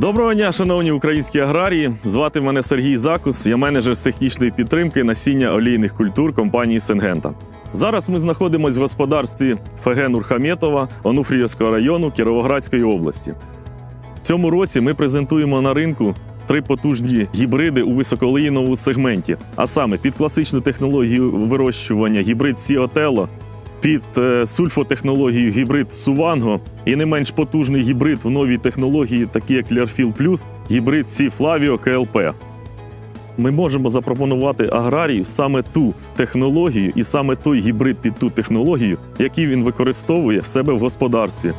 Доброго дня, шановні українські аграрії! Звати мене Сергій Закус, я менеджер з технічної підтримки насіння олійних культур компанії Syngenta. Зараз ми знаходимося в господарстві ФГ Нурхаметова Онуфріївського району Кіровоградської області. В цьому році ми презентуємо на ринку 3 потужні гібриди у високоолеїновому сегменті, а саме під класичну технологію вирощування гібрид Сі-Отелло, під сульфотехнологію гібрид Суванго і не менш потужний гібрид в новій технології, такі як Clearfield Plus, гібрид Сі-Флавіо КЛП. Ми можемо запропонувати аграрію саме ту технологію і саме той гібрид під ту технологію, який він використовує в себе в господарстві.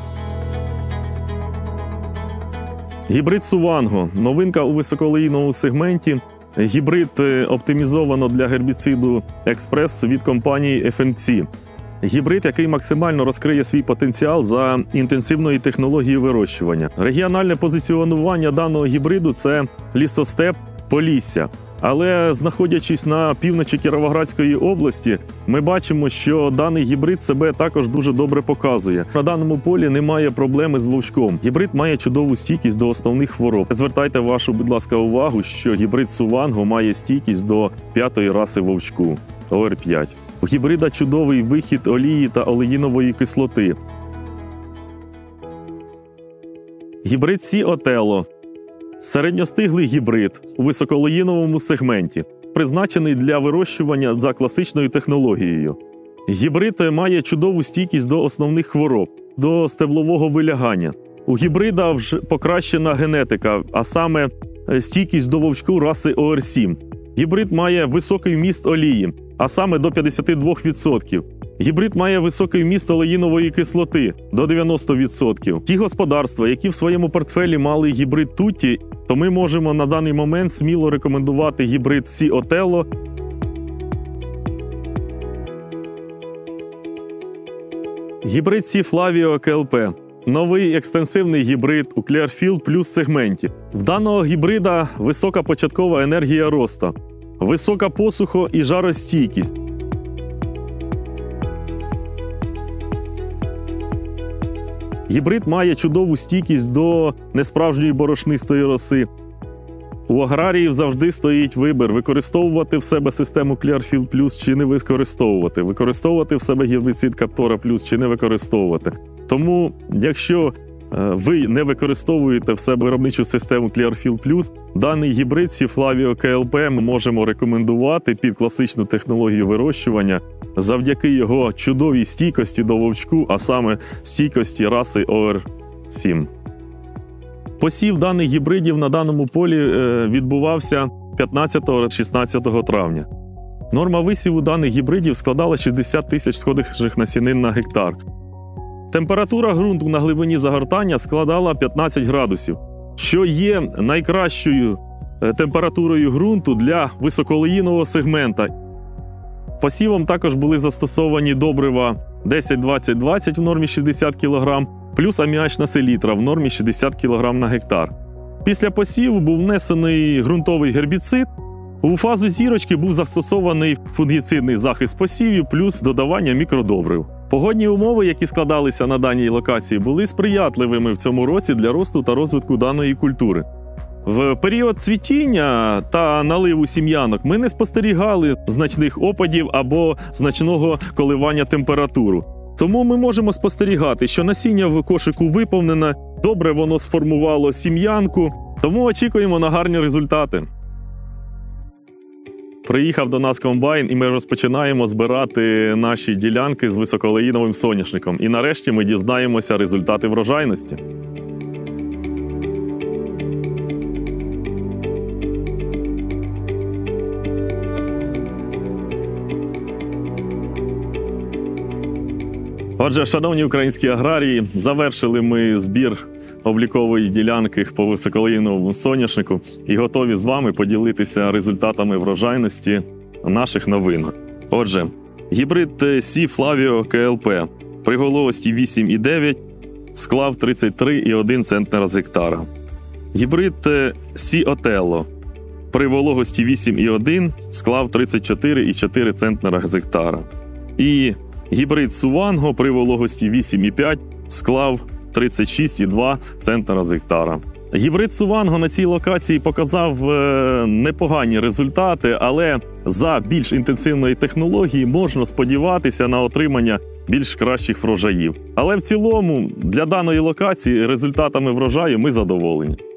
Гібрид Суванго – новинка у високоолеїновому сегменті. Гібрид оптимізовано для гербіциду Експрес від компанії FMC. Гібрид, який максимально розкриє свій потенціал за інтенсивною технологією вирощування. Регіональне позиціонування даного гібриду – це лісостеп Полісся. Але знаходячись на півночі Кіровоградської області, ми бачимо, що даний гібрид себе також дуже добре показує. На даному полі немає проблеми з вовчком. Гібрид має чудову стійкість до основних хвороб. Звертайте вашу, будь ласка, увагу, що гібрид Суванго має стійкість до 5-ї раси вовчку – ОР5. У гібрида чудовий вихід олії та олеїнової кислоти. Гібрид Сі-Отелло – середньостиглий гібрид у високоолеїновому сегменті, призначений для вирощування за класичною технологією. Гібрид має чудову стійкість до основних хвороб, до стеблового вилягання. У гібрида вже покращена генетика, а саме стійкість до вовчку раси ОР7. Гібрид має високий вміст олії, а саме до 52%. Гібрид має високий вміст олеїнової кислоти – до 90%. Ті господарства, які в своєму портфелі мали гібрид Тутті, то ми можемо на даний момент сміло рекомендувати гібрид Сі-Отелло. Гібрид Сі-Флавіо КЛП – новий екстенсивний гібрид у Clearfield Plus сегменті. В даного гібрида висока початкова енергія росту, висока посухо- і жаростійкість. Гібрид має чудову стійкість до несправжньої борошнистої роси. У аграріїв завжди стоїть вибір – використовувати в себе систему Clearfield Plus чи не використовувати, використовувати в себе гербіцид Каптора Плюс чи не використовувати. Тому, якщо ви не використовуєте в себе виробничу систему Clearfield Plus, даний гібрид Сі-Флавіо КЛП ми можемо рекомендувати під класичну технологію вирощування завдяки його чудовій стійкості до вовчку, а саме стійкості раси ОР7. Посів даних гібридів на даному полі відбувався 15-16 травня. Норма висіву даних гібридів складала 60 тисяч сходжих насінин на гектар. Температура ґрунту на глибині загортання складала 15 градусів, що є найкращою температурою ґрунту для високоолеїнового сегмента. Посівом також були застосовані добрива 10-20-20 в нормі 60 кг, плюс аміачна селітра в нормі 60 кг на гектар. Після посіву був внесений ґрунтовий гербіцид. У фазу зірочки був застосований фунгіцидний захист посівів плюс додавання мікродобрив. Погодні умови, які складалися на даній локації, були сприятливими в цьому році для росту та розвитку даної культури. В період цвітіння та наливу сім'янок ми не спостерігали значних опадів або значного коливання температури. Тому ми можемо спостерігати, що насіння в кошику виповнене, добре воно сформувало сім'янку, тому очікуємо на гарні результати. Приїхав до нас комбайн, і ми розпочинаємо збирати наші ділянки з високоолеїновим соняшником. І нарешті ми дізнаємося результати врожайності. Отже, шановні українські аграрії, завершили ми збір облікової ділянки по високоолеїновому соняшнику і готові з вами поділитися результатами врожайності наших новин. Отже, гібрид Сі-Флавіо КЛП при вологості 8,9 склав 33,1 центнера з гектара. Гібрид Сі-Отелло при вологості 8,1 склав 34,4 центнера з гектара. І гібрид Суванго при вологості 8,5 склав 36,2 центнера з гектара. Гібрид Суванго на цій локації показав непогані результати, але за більш інтенсивної технології можна сподіватися на отримання більш кращих врожаїв. Але в цілому для даної локації результатами врожаю ми задоволені.